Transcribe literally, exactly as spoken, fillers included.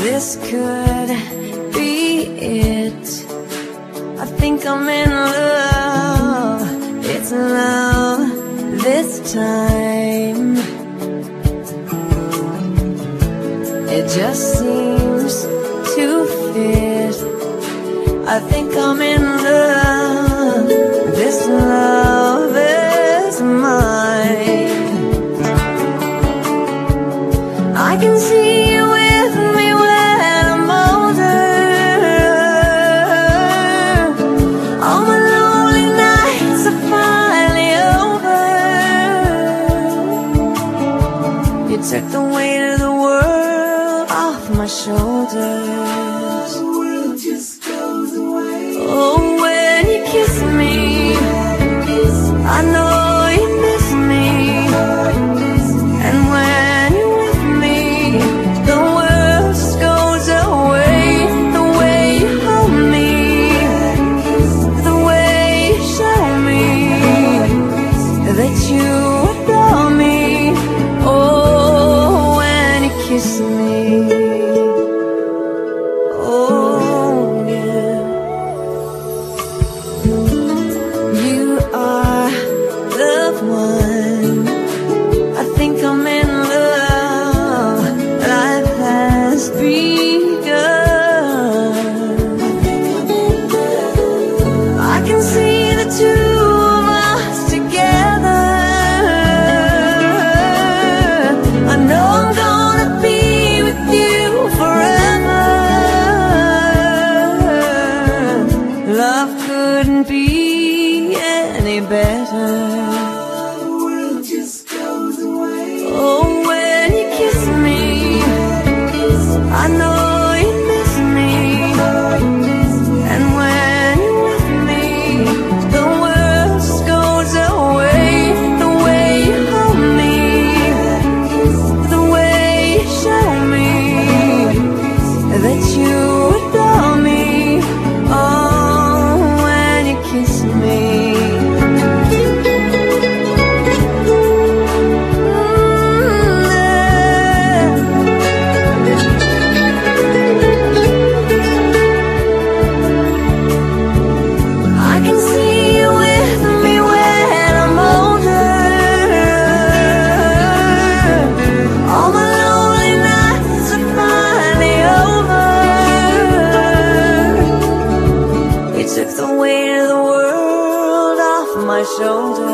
this could be it. I think I'm in love. It's love this time. It just seems to fit. I think I'm in love. This love is mine. I can see you with me when I'm older. All my lonely nights are finally over. You took the weight of the world off my shoulders. The world just goes away. Oh, when you kiss me, I know you miss me. And when you're with me, the world just goes away. The way you hold me, the way you show me that you adore me. Oh, when you kiss me. Oh, yeah. You are the one. I think I'm in love. Life has begun. I can see the two of us together. I know I'm gonna be with you forever. Love couldn't be any better. Oh, when you kiss me, I know you miss me. And when you're with me, the world just goes away. The way you hold me, the way you show me that you adore me. Oh, when you kiss me. I can see you with me when I'm older. All my lonely nights are finally over. You took the weight of the world off my shoulders.